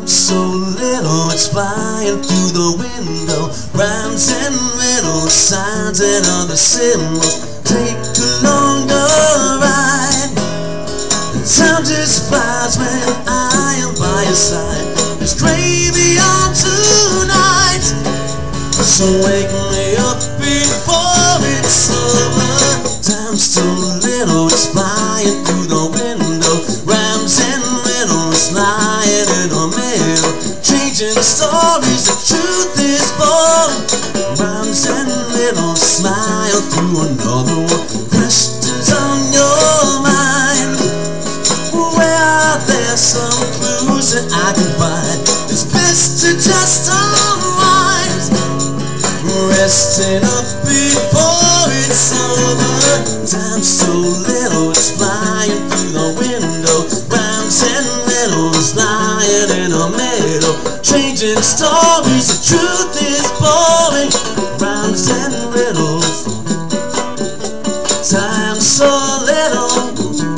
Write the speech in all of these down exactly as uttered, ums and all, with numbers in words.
So little, it's flying through the window. Rhymes and riddles, signs and other symbols. Take a longer ride. Time just flies when I am by your side. There's gravy on tonight, so wake me up before it's over. Time's so little, it's flying through the window. Rhymes and riddles lying in the middle. Changing stories, the truth is born. Rhymes and riddles smile through another one. Questions on your mind. Where are there some clues that I can find? It's best to just unwind, resting up before it's over. Time's so little, it's flying through the window. Rhymes and riddles lying in the middle. Changing stories, the truth is boring. Rhymes and riddles. Time's so little.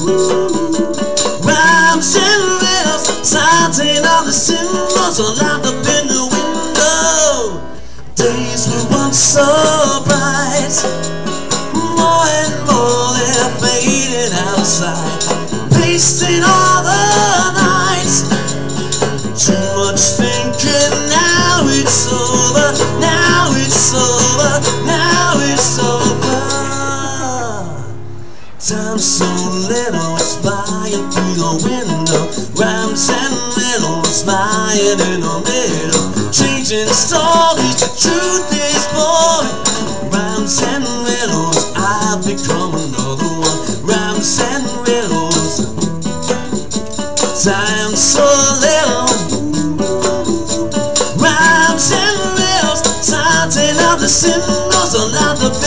Rhymes and riddles. Signs and all the symbols are lined up in the window. Days were once so bright. More and more they're fading outside, wasting all the nights. Too much thinking, now it's over. Now it's over. Now it's over. Time's so little, it's flying through the window. Rhymes and riddles lying in the middle. Changing stories, the truth is boring. Rhymes and riddles, I've become another one. Rhymes and riddles. Time's so little. Rhymes and riddles. Signs and other symbols are lined up